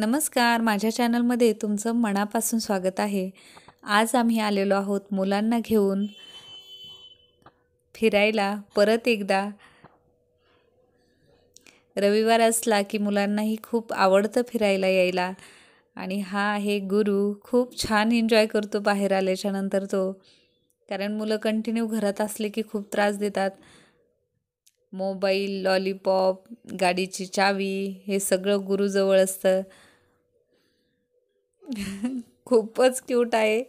नमस्कार, माझ्या चॅनलमध्ये तुमचं मनापासून स्वागत आहे। आज आम्ही आलेलो आहोत मुलांना घेऊन फिरायला परत एकदा। रविवार असला की मुलांनाही खूप आवडतं फिरायला यायला आणि हा आहे गुरु। खूप छान एन्जॉय करतो बाहेर आल्याच्या नंतर तो, कारण मुलं कंटिन्यू घरात असले की खूप त्रास देतात। मोबाईल, लॉलीपॉप, गाडीची चावी हे सगळं गुरुजवळ असतं। खूपच क्यूट आहे।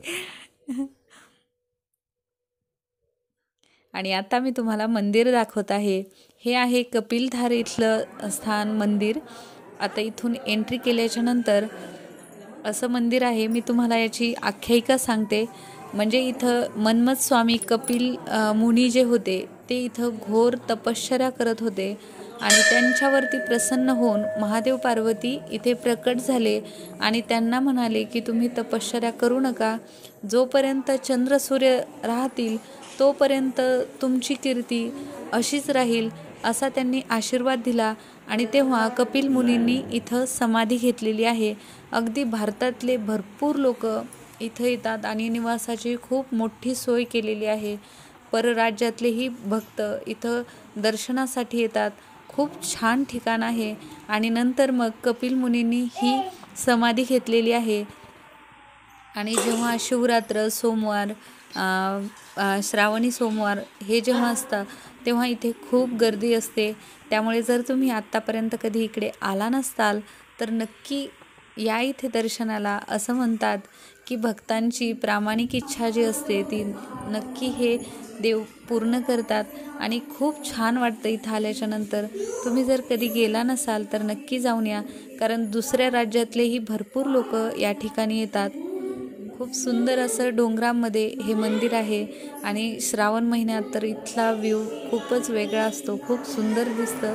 आणि आता मी तुम्हाला मंदिर दाखवत आहे। हे आहे कपिलधार इथलं स्थान मंदिर। आता इथून एंट्री केल्याच्या नंतर असं मंदिर आहे। मी तुम्हाला याची आख्यायिका सांगते। म्हणजे इथं मन्मथ स्वामी कपिल मुनी जे होते ते इथं घोर तपश्चर्या करत होते आणि त्यांच्यावरती प्रसन्न होऊन महादेव पार्वती इथे प्रकट झाले आणि त्यांना म्हणाले की तुम्ही तपश्चर्या करू नका, जोपर्यंत चंद्र सूर्य राहतील तोपर्यंत तुमची कीर्ती अशीच राहील, असा त्यांनी आशीर्वाद दिला। आणि तेव्हा कपिल मुनींनी इथं समाधी घेतलेली आहे। अगदी भारतातले भरपूर लोक इथं येतात आणि निवासाची खूप मोठी सोय केलेली आहे। परराज्यातलेही भक्त इथं दर्शनासाठी येतात। खूप छान ठिकाण आहे। आणि नंतर मग कपिल मुनींनी ही समाधी घेतलेली आहे। आणि जेव्हा शिवरात्र, सोमवार, श्रावणी सोमवार हे जेव्हा असतात तेव्हा इथे खूप गर्दी असते। त्यामुळे जर तुम्ही आत्तापर्यंत कधी इकडे आला नसाल तर नक्की या इथे दर्शनाला। असं म्हणतात की भक्तांची प्रामाणिक इच्छा जी असते ती नक्की हे देव पूर्ण करतात आणि खूप छान वाटतं इथं आल्याच्या नंतर। तुम्ही जर कधी गेला नसाल तर नक्की जाऊन या, कारण दुसऱ्या राज्यातलेही भरपूर लोक या ठिकाणी येतात। खूप सुंदर असं डोंगरामध्ये हे मंदिर आहे आणि श्रावण महिन्यात तर इथला व्ह्यू खूपच वेगळा असतो, खूप सुंदर दिसतं।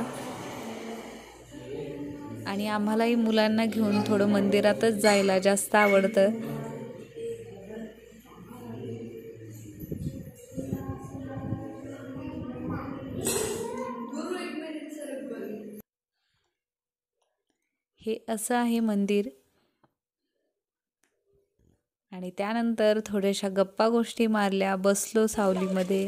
आणि आम्हालाही मुलांना घेऊन थोडं मंदिरातच जायला जास्त आवडतं। हे असं आहे मंदिर। आणि त्यानंतर थोड्याशा गप्पा गोष्टी मारल्या, बसलो सावलीमध्ये।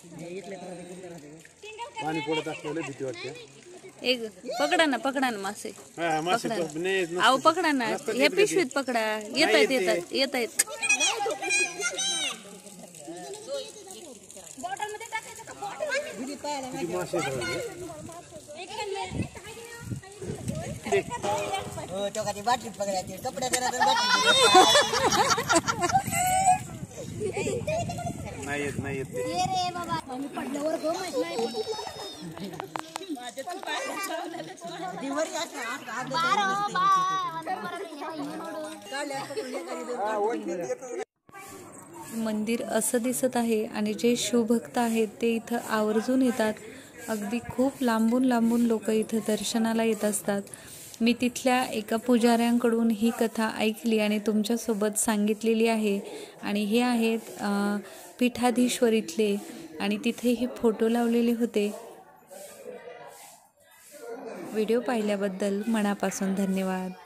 पाणी पडत असल्याने भीती वाटते। एक पकडा ना मासे, अहो पकडा ना, हे पिशवीत पकडा। येत नाही येत मंदिर असं दिसत आहे आणि जे शिवभक्त आहेत ते इथं आवर्जून येतात। अगदी खूप लांबून लांबून लोक इथं दर्शनाला येत असतात। मी तिथल्या एका पुजाऱ्यांकडून ही कथा ऐकली आणि तुमच्यासोबत सांगितलेली आहे। आणि हे आहेत पीठाधीश्वर इथले, आणि तिथे हे फोटो लावलेले होते। व्हिडिओ पाहिल्याबद्दल मनापासून धन्यवाद।